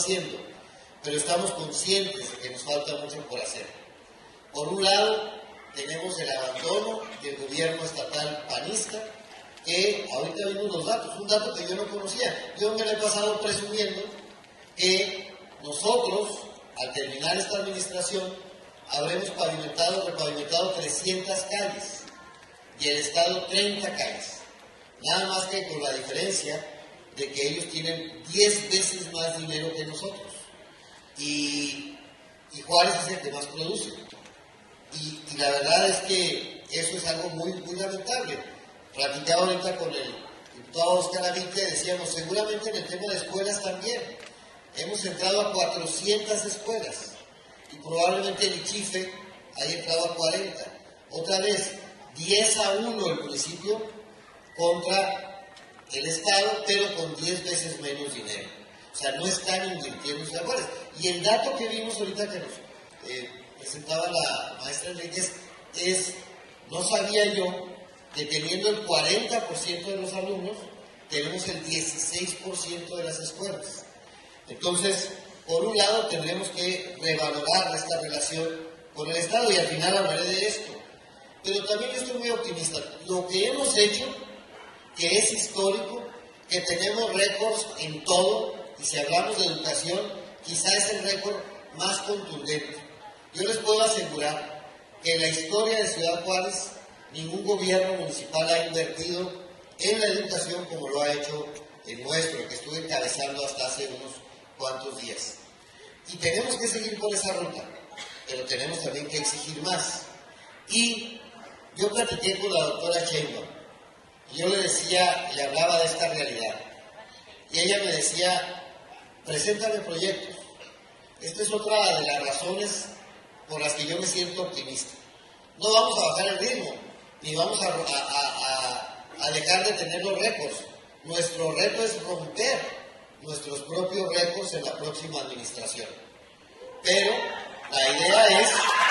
haciendo, pero estamos conscientes de que nos falta mucho por hacer. Por un lado, tenemos el abandono del gobierno estatal panista, que ahorita vimos los datos, un dato que yo no conocía. Yo me lo he pasado presumiendo que nosotros, al terminar esta administración, habremos repavimentado 300 calles y el Estado 30 calles. Nada más que con la diferencia de que ellos tienen 10 veces más dinero que nosotros. Y Juárez es el que más produce. Y la verdad es que eso es algo muy, muy lamentable. Platicaba ahorita con el diputado Oscar Avique, decíamos, seguramente en el tema de escuelas también. Hemos entrado a 400 escuelas y probablemente el ICHIFE haya entrado a 40. Otra vez, 10-1 el municipio contra el Estado, pero con 10 veces menos dinero. O sea, no están invirtiendo en Juárez. Y el dato que vimos ahorita que nos presentaba la maestra Enríquez es, no sabía yo que teniendo el 40% de los alumnos, tenemos el 16% de las escuelas. Entonces, por un lado, tendremos que revalorar esta relación con el Estado y al final hablaré de esto. Pero también estoy muy optimista. Lo que hemos hecho, que es histórico, que tenemos récords en todo, y si hablamos de educación, quizá es el récord más contundente. Yo les puedo asegurar que en la historia de Ciudad Juárez, ningún gobierno municipal ha invertido en la educación como lo ha hecho el nuestro, que estuve encabezando hasta hace unos cuantos días. Y tenemos que seguir por esa ruta, pero tenemos también que exigir más. Y yo platiqué con la doctora Sheinbaum, y yo le decía, le hablaba de esta realidad, y ella me decía, preséntame proyectos. Esta es otra de las razones por las que yo me siento optimista. No vamos a bajar el ritmo, ni vamos a dejar de tener los récords. Nuestro reto es romper nuestros propios récords en la próxima administración. Pero la idea es